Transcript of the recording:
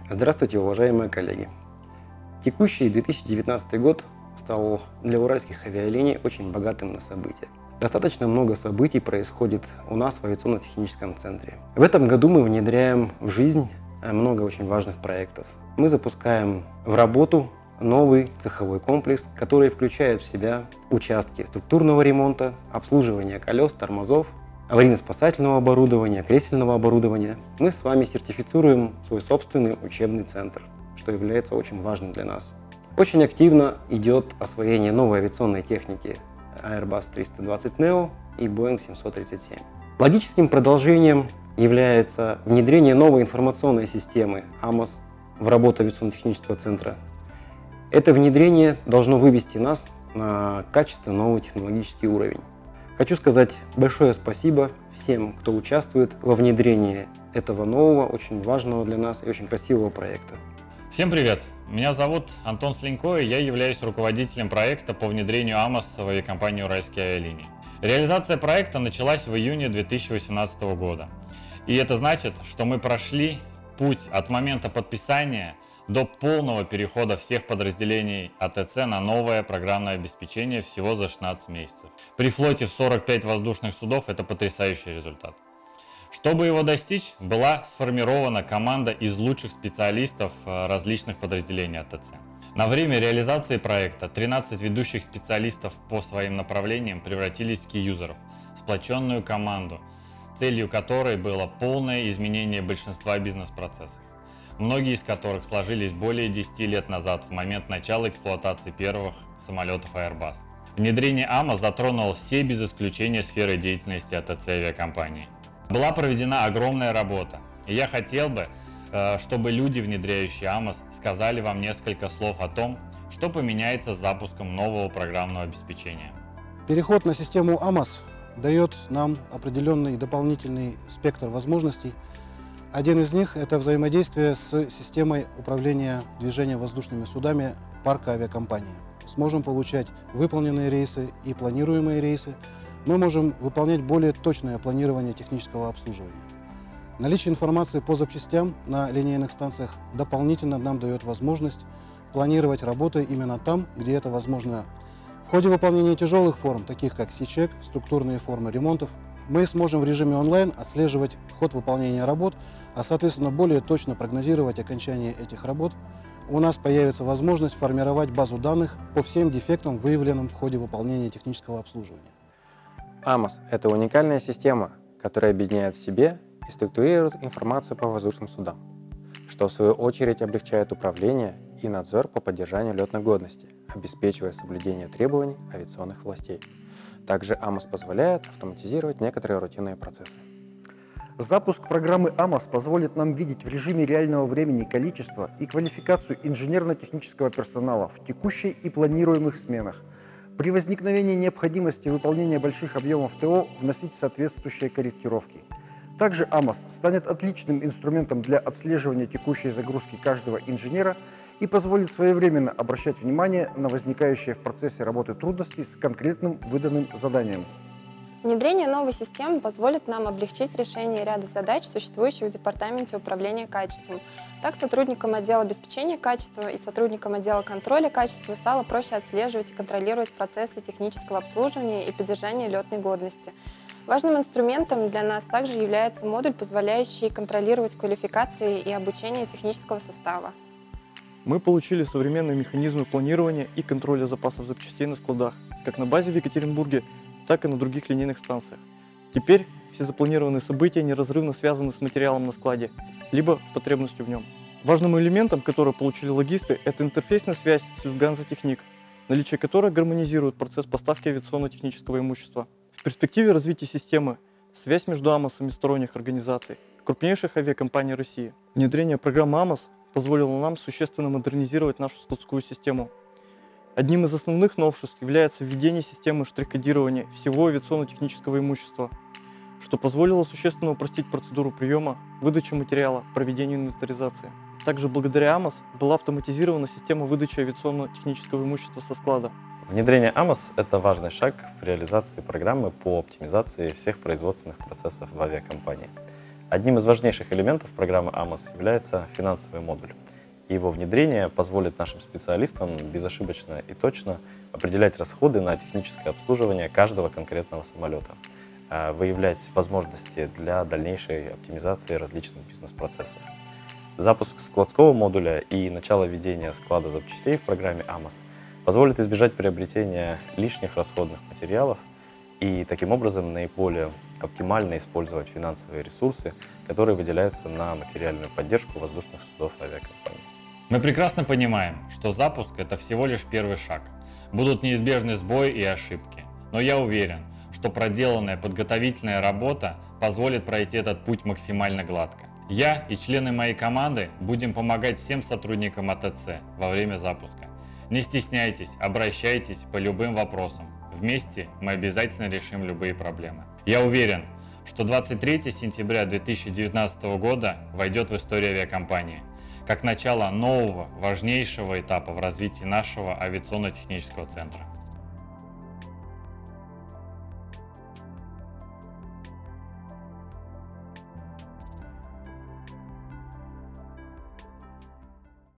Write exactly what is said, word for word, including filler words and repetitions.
Здравствуйте, уважаемые коллеги! Текущий две тысячи девятнадцатый год стал для уральских авиалиний очень богатым на события. Достаточно много событий происходит у нас в авиационно-техническом центре. В этом году мы внедряем в жизнь много очень важных проектов. Мы запускаем в работу новый цеховой комплекс, который включает в себя участки структурного ремонта, обслуживания колес, тормозов, аварийно-спасательного оборудования, кресельного оборудования. Мы с вами сертифицируем свой собственный учебный центр, что является очень важным для нас. Очень активно идет освоение новой авиационной техники Airbus триста двадцать нео и Boeing семьсот тридцать семь. Логическим продолжением является внедрение новой информационной системы АМОС в работу авиационно-технического центра. Это внедрение должно вывести нас на качественно новый технологический уровень. Хочу сказать большое спасибо всем, кто участвует во внедрении этого нового, очень важного для нас и очень красивого проекта. Всем привет! Меня зовут Антон Слинько, и я являюсь руководителем проекта по внедрению АМОС в авиакомпанию «Уральские авиалинии». Реализация проекта началась в июне две тысячи восемнадцатого года. И это значит, что мы прошли путь от момента подписания до полного перехода всех подразделений АТЦ на новое программное обеспечение всего за шестнадцать месяцев. При флоте в сорок пять воздушных судов это потрясающий результат. Чтобы его достичь, была сформирована команда из лучших специалистов различных подразделений АТЦ. На время реализации проекта тринадцать ведущих специалистов по своим направлениям превратились в кей-юзеров, сплоченную команду, целью которой было полное изменение большинства бизнес-процессов, многие из которых сложились более десяти лет назад, в момент начала эксплуатации первых самолетов Airbus. Внедрение АМОС затронуло все без исключения сферы деятельности АТЦ авиакомпании. Была проведена огромная работа, и я хотел бы, чтобы люди, внедряющие АМОС, сказали вам несколько слов о том, что поменяется с запуском нового программного обеспечения. Переход на систему АМОС дает нам определенный дополнительный спектр возможностей. Один из них – это взаимодействие с системой управления движением воздушными судами парка авиакомпании. Сможем получать выполненные рейсы и планируемые рейсы. Мы можем выполнять более точное планирование технического обслуживания. Наличие информации по запчастям на линейных станциях дополнительно нам дает возможность планировать работы именно там, где это возможно. В ходе выполнения тяжелых форм, таких как Си-чек, структурные формы ремонтов, мы сможем в режиме онлайн отслеживать ход выполнения работ, а соответственно более точно прогнозировать окончание этих работ. У нас появится возможность формировать базу данных по всем дефектам, выявленным в ходе выполнения технического обслуживания. АМОС – это уникальная система, которая объединяет в себе и структурирует информацию по воздушным судам, что в свою очередь облегчает управление и надзор по поддержанию летной годности, обеспечивая соблюдение требований авиационных властей. Также АМОС позволяет автоматизировать некоторые рутинные процессы. Запуск программы АМОС позволит нам видеть в режиме реального времени количество и квалификацию инженерно-технического персонала в текущей и планируемых сменах. При возникновении необходимости выполнения больших объемов ТО вносить соответствующие корректировки. Также АМОС станет отличным инструментом для отслеживания текущей загрузки каждого инженера и позволит своевременно обращать внимание на возникающие в процессе работы трудности с конкретным выданным заданием. Внедрение новой системы позволит нам облегчить решение ряда задач, существующих в Департаменте управления качеством. Так, сотрудникам отдела обеспечения качества и сотрудникам отдела контроля качества стало проще отслеживать и контролировать процессы технического обслуживания и поддержания летной годности. Важным инструментом для нас также является модуль, позволяющий контролировать квалификации и обучение технического состава. Мы получили современные механизмы планирования и контроля запасов запчастей на складах, как на базе в Екатеринбурге, так и на других линейных станциях. Теперь все запланированные события неразрывно связаны с материалом на складе, либо потребностью в нем. Важным элементом, который получили логисты, это интерфейсная связь с Lufthansa Technik, наличие которой гармонизирует процесс поставки авиационно-технического имущества. В перспективе развития системы связь между АМОСами сторонних организаций, крупнейших авиакомпаний России. Внедрение программы АМОС позволило нам существенно модернизировать нашу складскую систему. Одним из основных новшеств является введение системы штрих-кодирования всего авиационно-технического имущества, что позволило существенно упростить процедуру приема, выдачи материала, проведения инвентаризации. Также благодаря АМОС была автоматизирована система выдачи авиационно-технического имущества со склада. Внедрение АМОС – это важный шаг в реализации программы по оптимизации всех производственных процессов в авиакомпании. Одним из важнейших элементов программы АМОС является финансовый модуль. Его внедрение позволит нашим специалистам безошибочно и точно определять расходы на техническое обслуживание каждого конкретного самолета, выявлять возможности для дальнейшей оптимизации различных бизнес-процессов. Запуск складского модуля и начало ведения склада запчастей в программе АМОС позволит избежать приобретения лишних расходных материалов и таким образом наиболее оптимально использовать финансовые ресурсы, которые выделяются на материальную поддержку воздушных судов авиакомпаний. Мы прекрасно понимаем, что запуск – это всего лишь первый шаг. Будут неизбежны сбои и ошибки. Но я уверен, что проделанная подготовительная работа позволит пройти этот путь максимально гладко. Я и члены моей команды будем помогать всем сотрудникам АТЦ во время запуска. Не стесняйтесь, обращайтесь по любым вопросам. Вместе мы обязательно решим любые проблемы. Я уверен, что двадцать третьего сентября две тысячи девятнадцатого года войдет в историю авиакомпании как начало нового, важнейшего этапа в развитии нашего авиационно-технического центра.